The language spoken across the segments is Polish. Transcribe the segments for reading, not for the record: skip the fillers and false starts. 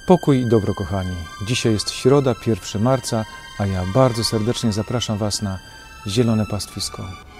Pokój i dobro, kochani. Dzisiaj jest środa, 1 marca, a ja bardzo serdecznie zapraszam Was na Zielone Pastwisko.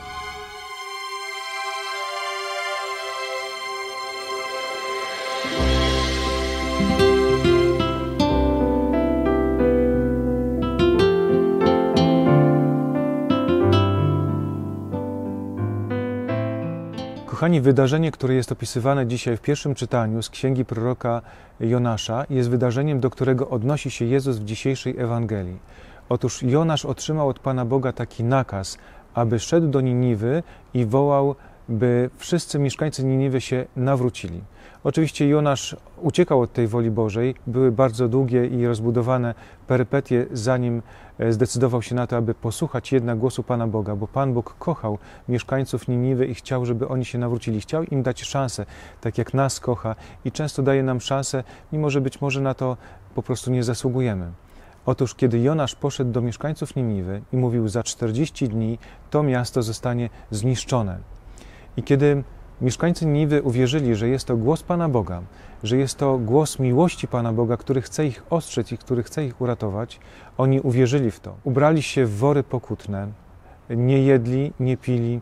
Kochani, wydarzenie, które jest opisywane dzisiaj w pierwszym czytaniu z księgi proroka Jonasza, jest wydarzeniem, do którego odnosi się Jezus w dzisiejszej Ewangelii. Otóż Jonasz otrzymał od Pana Boga taki nakaz, aby szedł do Niniwy i wołał, by wszyscy mieszkańcy Niniwy się nawrócili. Oczywiście Jonasz uciekał od tej woli Bożej, były bardzo długie i rozbudowane perypetie, zanim zdecydował się na to, aby posłuchać jednak głosu Pana Boga, bo Pan Bóg kochał mieszkańców Niniwy i chciał, żeby oni się nawrócili. Chciał im dać szansę, tak jak nas kocha i często daje nam szansę, mimo że być może na to po prostu nie zasługujemy. Otóż kiedy Jonasz poszedł do mieszkańców Niniwy i mówił, za 40 dni to miasto zostanie zniszczone. I kiedy mieszkańcy Niniwy uwierzyli, że jest to głos Pana Boga, że jest to głos miłości Pana Boga, który chce ich ostrzec i który chce ich uratować, oni uwierzyli w to. Ubrali się w wory pokutne, nie jedli, nie pili.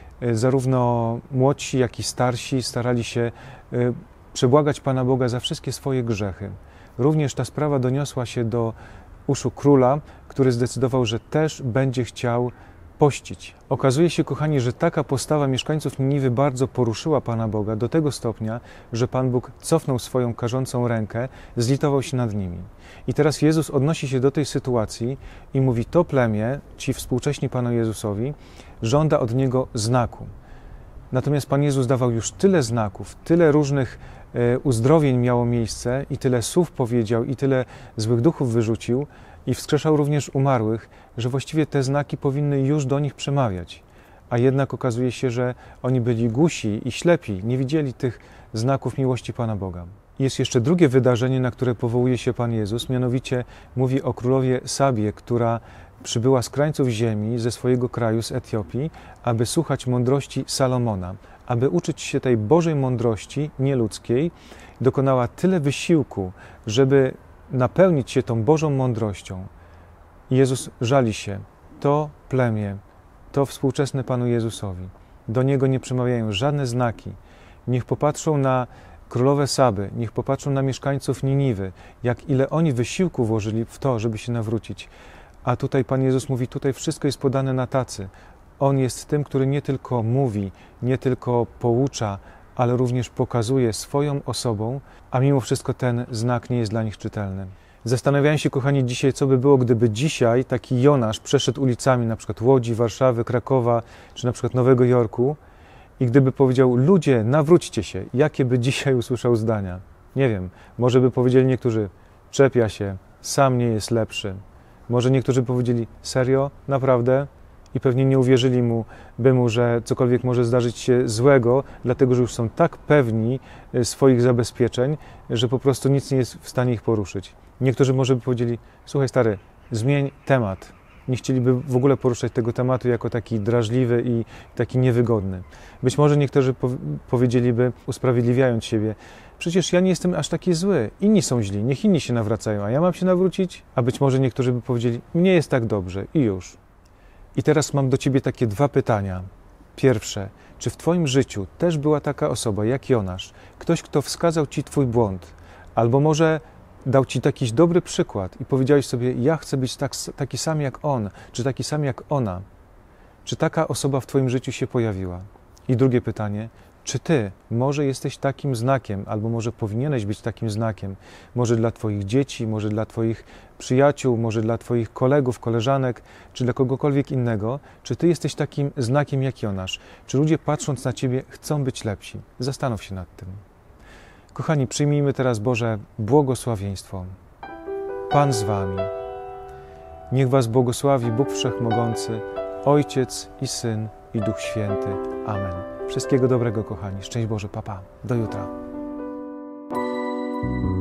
Zarówno młodsi, jak i starsi starali się przebłagać Pana Boga za wszystkie swoje grzechy. Również ta sprawa doniosła się do uszu króla, który zdecydował, że też będzie chciał pościć. Okazuje się, kochani, że taka postawa mieszkańców Niniwy bardzo poruszyła Pana Boga do tego stopnia, że Pan Bóg cofnął swoją karzącą rękę, zlitował się nad nimi. I teraz Jezus odnosi się do tej sytuacji i mówi, to plemię, ci współcześni Panu Jezusowi, żąda od Niego znaku. Natomiast Pan Jezus dawał już tyle znaków, tyle różnych uzdrowień miało miejsce i tyle słów powiedział i tyle złych duchów wyrzucił i wskrzeszał również umarłych, że właściwie te znaki powinny już do nich przemawiać. A jednak okazuje się, że oni byli głusi i ślepi, nie widzieli tych znaków miłości Pana Boga. Jest jeszcze drugie wydarzenie, na które powołuje się Pan Jezus, mianowicie mówi o królowie Sabie, która przybyła z krańców ziemi, ze swojego kraju, z Etiopii, aby słuchać mądrości Salomona, aby uczyć się tej Bożej mądrości, nieludzkiej. Dokonała tyle wysiłku, żeby napełnić się tą Bożą mądrością. Jezus żali się. To plemię, to współczesne Panu Jezusowi. Do Niego nie przemawiają żadne znaki. Niech popatrzą na królowę Saby, niech popatrzą na mieszkańców Niniwy, jak ile oni wysiłku włożyli w to, żeby się nawrócić. A tutaj Pan Jezus mówi, tutaj wszystko jest podane na tacy. On jest tym, który nie tylko mówi, nie tylko poucza, ale również pokazuje swoją osobą, a mimo wszystko ten znak nie jest dla nich czytelny. Zastanawiałem się, kochani, dzisiaj, co by było, gdyby dzisiaj taki Jonasz przeszedł ulicami na przykład Łodzi, Warszawy, Krakowa, czy na przykład Nowego Jorku i gdyby powiedział, ludzie, nawróćcie się, jakie by dzisiaj usłyszał zdania? Nie wiem, może by powiedzieli niektórzy, czepia się, sam nie jest lepszy. Może niektórzy powiedzieli, serio, naprawdę? I pewnie nie uwierzyli mu, że cokolwiek może zdarzyć się złego, dlatego że już są tak pewni swoich zabezpieczeń, że po prostu nic nie jest w stanie ich poruszyć. Niektórzy może by powiedzieli, słuchaj stary, zmień temat. Nie chcieliby w ogóle poruszać tego tematu jako taki drażliwy i taki niewygodny. Być może niektórzy powiedzieliby, usprawiedliwiając siebie, przecież ja nie jestem aż taki zły, inni są źli, niech inni się nawracają, a ja mam się nawrócić? A być może niektórzy by powiedzieli, mnie jest tak dobrze i już. I teraz mam do Ciebie takie dwa pytania. Pierwsze, czy w Twoim życiu też była taka osoba jak Jonasz, ktoś, kto wskazał Ci Twój błąd, albo może dał Ci jakiś dobry przykład i powiedziałeś sobie, ja chcę być taki sam jak on, czy taki sam jak ona. Czy taka osoba w Twoim życiu się pojawiła? I drugie pytanie, czy Ty może jesteś takim znakiem, albo może powinieneś być takim znakiem, może dla Twoich dzieci, może dla Twoich przyjaciół, może dla Twoich kolegów, koleżanek, czy dla kogokolwiek innego, czy Ty jesteś takim znakiem jak Jonasz? Czy ludzie patrząc na Ciebie chcą być lepsi? Zastanów się nad tym. Kochani, przyjmijmy teraz Boże błogosławieństwo. Pan z Wami. Niech Was błogosławi Bóg Wszechmogący, Ojciec i Syn i Duch Święty. Amen. Wszystkiego dobrego, kochani. Szczęść Boże, pa, pa. Do jutra.